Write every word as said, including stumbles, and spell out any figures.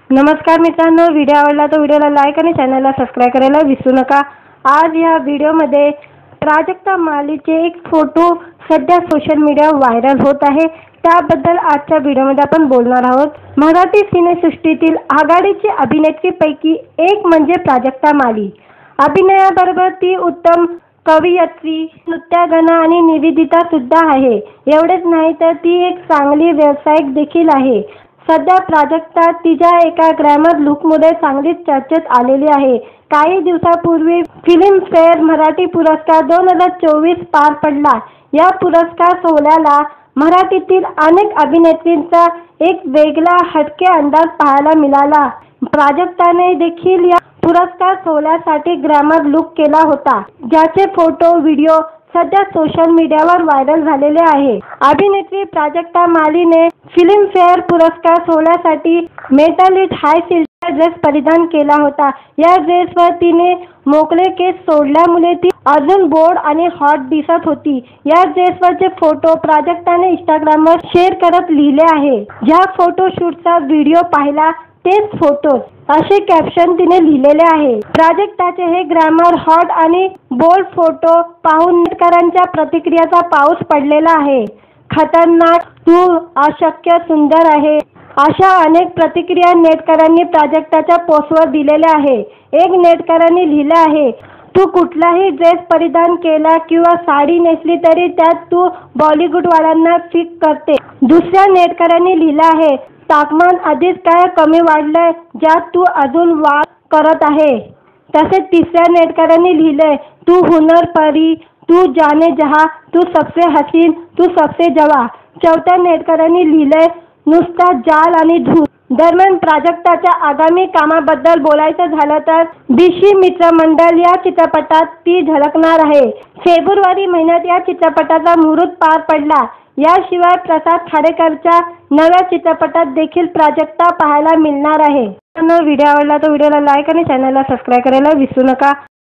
नमस्कार मित्रांनो, व्हिडिओ आवडला तर व्हिडिओला लाईक आणि चॅनलला सबस्क्राइब करायला विसरू नका। आज या व्हिडिओमध्ये प्राजक्ता मालीचे एक फोटो सध्या सोशल मीडियावर व्हायरल होत आहे, त्याबद्दल आजच्या व्हिडिओमध्ये आपण बोलणार आहोत। मराठी सिनेसृष्टीतील आघाडीची अभिनेत्रीपैकी एक म्हणजे प्राजक्ता माली। अभिनयाबरोबर ती उत्तम कवयित्री, नृत्यगायक आणि निवेदिता सुद्धा आहे। एवढेच नाही तर ती एक चांगली व्यावसायिक देखील आहे। सध्या प्राजक्ता तिच्या एका ग्लॅमर लुकमुळे चांगलीच चर्चेत आलेली आहे। काही दिवसांपूर्वी फिल्मफेअर मराठी पुरस्कार दोन हजार चोवीस पार पडला। या पुरस्कार सोहळ्याला मराठीतील अनेक अभिनेत्रींचा एक वेगळा हटके अंदाज पाहायला मिळाला। प्राजक्ताने देखील या पुरस्कार सोहळ्यासाठी ग्लॅमर लुक केला होता, ज्याचे फोटो व्हिडिओ सध्या सोशल मीडियावर व्हायरल झालेले आहे। अभिनेत्री प्राजक्ता मालीने फिल्मफेअर पुरस्कार सोहळ्यासाठी मेटालिक हाय सिल्कचा ड्रेस परिधान केला होता। या ड्रेसवर तिने मोकळे केस सोडल्यामुळे ती अजून बोल्ड आणि हॉट दिसत होती। या ड्रेसवरचे फोटो प्राजक्ताने इंस्टाग्रामवर शेअर करत लिहिले आहे, ज्या फोटोशूटचा व्हिडिओ पाहिला तेच फोटोज असे कॅप्शन तिने लिहिलेले आहे। प्राजक्ताचे हे ग्लॅमर, हॉट आणि बोल्ड फोटो पाहून नेटकऱ्यांच्या प्रतिक्रियाचा पाऊस पडलेला आहे। खतरनाक, तू अशक्य सुंदर आहे, अशा अनेक प्रतिक्रिया नेटकऱ्यांनी प्राजक्ताच्या पोस्टवर दिलेल्या आहे। एक नेटकऱ्यांनी लिहिले आहे, तू कुठलाही ड्रेस परिधान केला किंवा साडी नेसली तरी त्यात तू बॉलिवूडवाल्यांना फिक करते। दुसऱ्या नेटकऱ्यांनी लिहिले आहे, तापमान आधीच काय कमी वाढलंय, ज्यात तू अजून वाढ करत आहे। तसेच तिसऱ्या नेटकऱ्यांनी लिहिले, तू हुनर परी, तू जाने जहां, तू सबसे हसीन, तू सबसे जवां। चौथ्या नेटकऱ्यांनी लिहिले, नुसता जाल आणि धूळ। दरम्यान प्राजक्ताच्या आगामी कामाबद्दल बोलायचं झालं तर बिशी मित्रमंडळ या चित्रपटात ती झळकणार आहे। फेब्रुवारी महिन्यात या चित्रपटाचा मुहूर्त पार पडला। याशिवाय प्रसाद खाडेकरच्या नव्या चित्रपटात देखील प्राजक्ता पाहायला मिळणार आहे। व्हिडिओ आवडला तर व्हिडिओला लाईक आणि चॅनलला सबस्क्राइब करायला विसरू नका।